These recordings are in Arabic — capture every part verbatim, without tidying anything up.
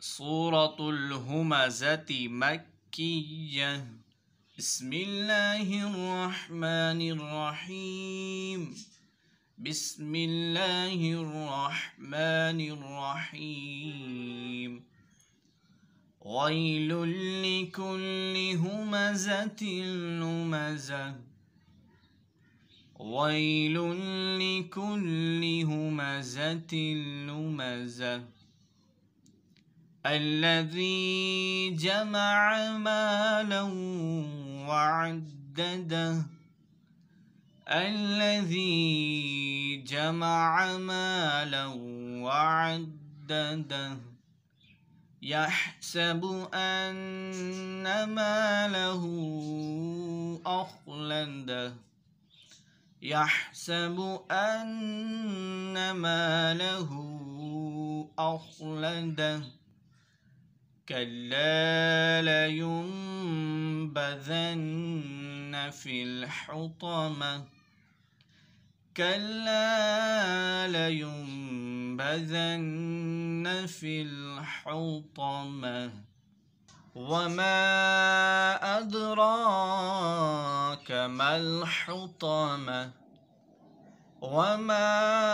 سورة الهمزة مكية. بسم الله الرحمن الرحيم. بسم الله الرحمن الرحيم. ويل لكل همزة لمزة. ويل لكل همزة لمزة الذي جمع مالا وعدده. الذي جمع مالا وعدده يحسب أن ماله أخلده. يحسب أن ماله أخلده كلا لينبذن في الحطمة. كلا لينبذن في الحطمة وما أدراك ما الحطمة. وما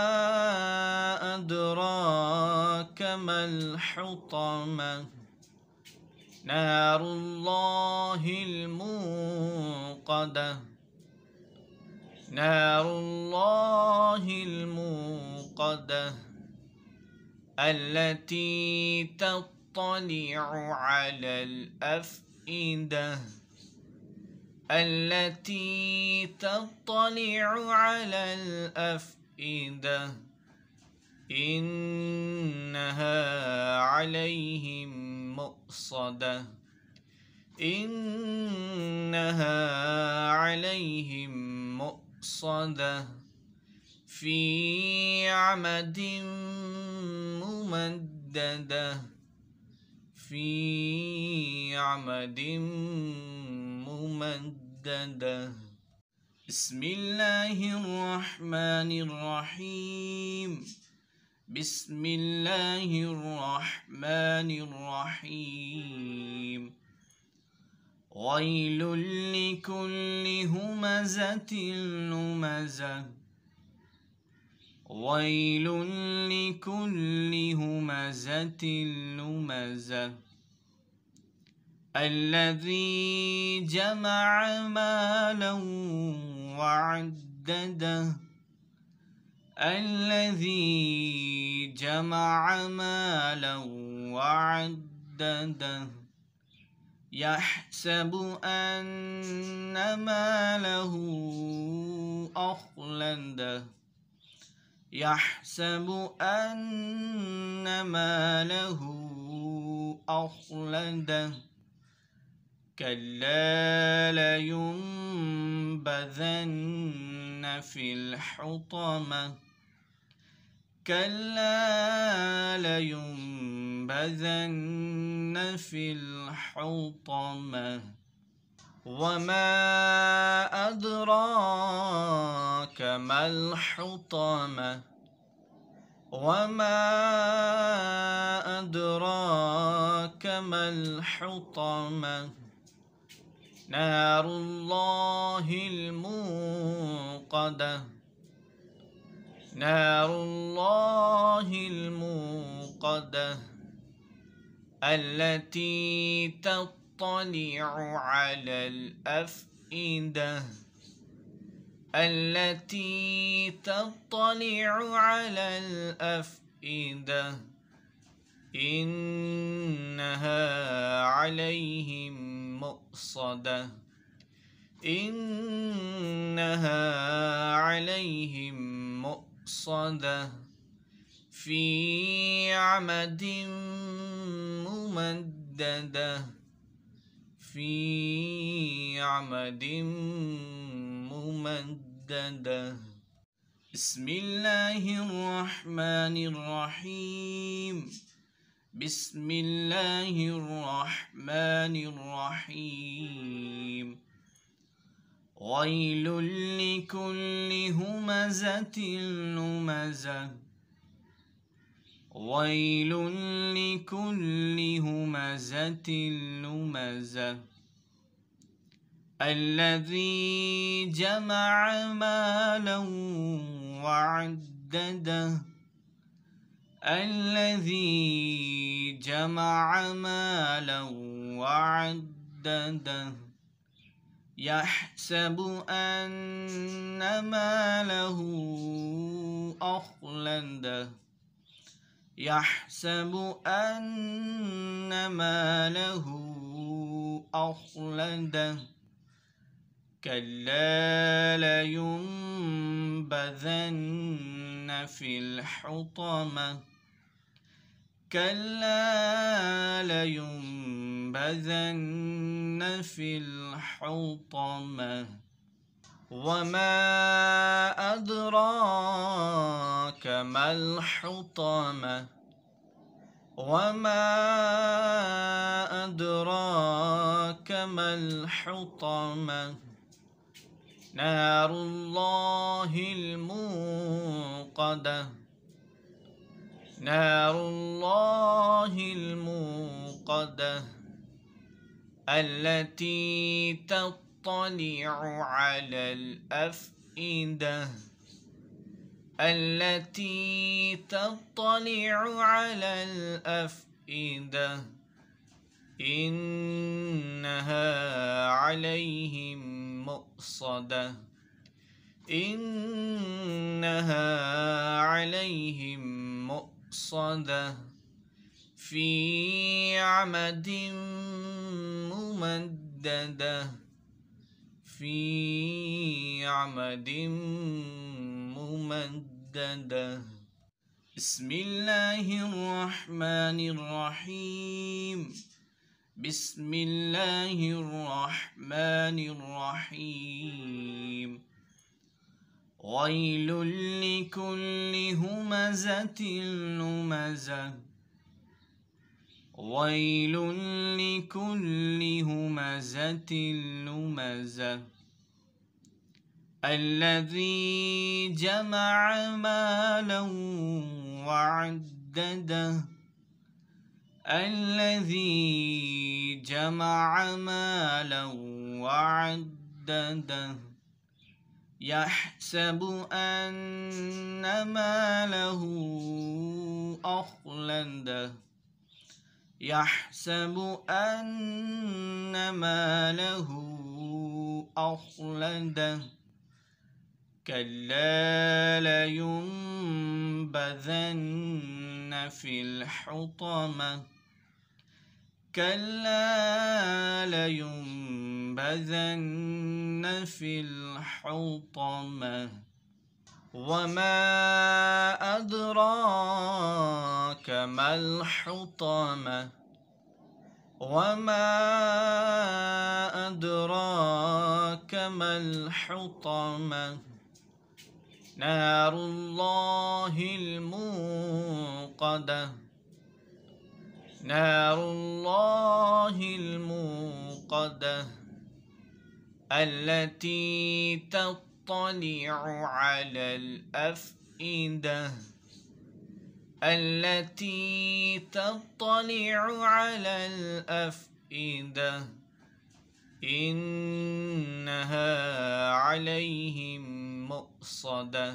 أدراك ما الحطمة نار الله الموقدة. نار الله الموقدة التي تطلع على الأفئدة. التي تطلع على الأفئدة إنها عليهم مؤصدة. إنها عليهم مؤصدة في عمد ممددة. في عمد ممددة. بسم الله الرحمن الرحيم. بسم الله الرحمن الرحيم. ويل لكل همزة لمزة. ويل لكل همزة لمزة الذي جمع مالا وعدده. الذي جمع مالا وعدده يحسب أن ماله أخلده. يحسب أن ماله أخلده كلا لينبذن في الحطمة. كلا لينبذن في الحطمة وما أدراك ما الحطمة. وما أدراك ما الحطمة نار الله الموقدة. نار الله الموقدة التي تطلع على الأفئدة. التي تطلع على الأفئدة إنها عليهم مؤصدة. إنها عليهم مؤصدة في عمد ممددة. في عمد ممددة. بسم الله الرحمن الرحيم. بسم الله الرحمن الرحيم. ويل لكل همزة لمزة. ويل لكل همزة لمزة الذي جمع مالا وعدده الذي جمع مالا وعدده يحسب أن ماله أخلده يحسب أن ماله أخلده كلا لينبذن في الحطمة كلا لينبذن في الحطمة وما أدراك ما الحطمة وما أدراك ما الحطمة نار الله الموقدة نار الله الموقدة التي تطلع على الأفئدة التي تطلع على الأفئدة إنها عليهم مؤصدة إنها عليهم مؤصدة في عمد ممددة في عمد ممددة بسم الله الرحمن الرحيم بسم الله الرحمن الرحيم ويل لكل همزة لمزة ويل لكل همزة لمزة الذي جمع مالا وعدده الذي جمع مالا وعدده يحسب أن ماله أخلده يحسب أن ماله أخلده كلا لينبذن في الحطمة كلا لينبذن في الحطمة وما أدراك ما الحطمة وما أدراك ما الحطمة نار الله الموقدة نار الله الموقدة التي تطلع على الأفئدة التي تطلع على الأفئدة إنها عليهم مؤصدة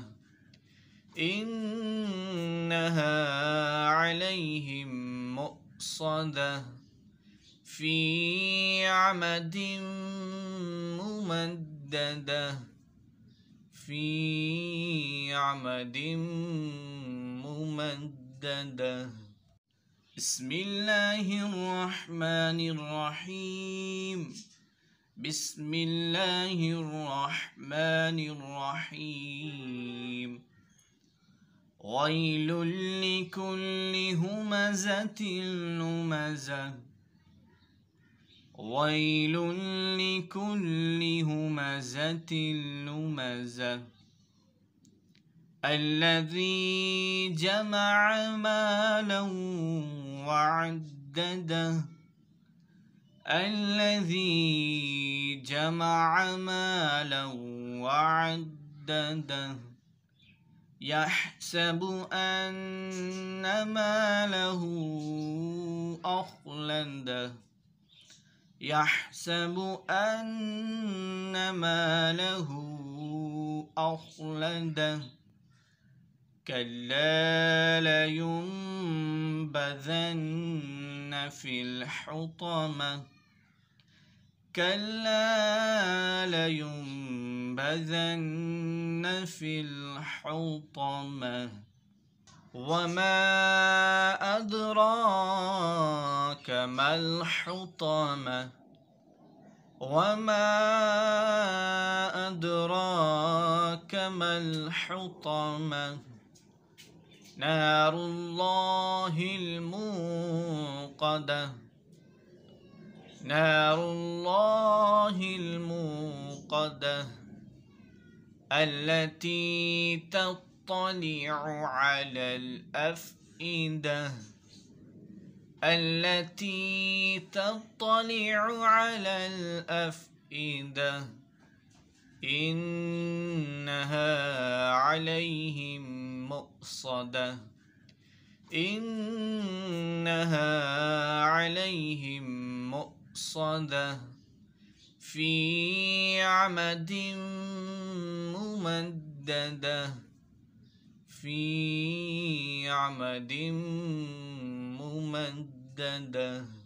إنها عليهم مؤصدة في عمد ممددة في عمد ممددة بسم الله الرحمن الرحيم بسم الله الرحمن الرحيم ويل لكل همزة لمزة ويل لكل همزة لمزة الذي جمع مالا وعدده الذي جمع مالا وعدده يحسب أن ماله أخلده يحسب أن ماله أخلده كلا لينبذن في الحطمة كلا لينبذن في الحطمة وما أدراك ما الحطمة وما أدراك ما الحطمة نار الله الموقدة نار الله الموقدة التي تطلع على الأفئدة التي تطلع على الأفئدة إنها عليهم مؤصدة إنها عليهم مؤصدة في عمد ممددة في عمد ممددة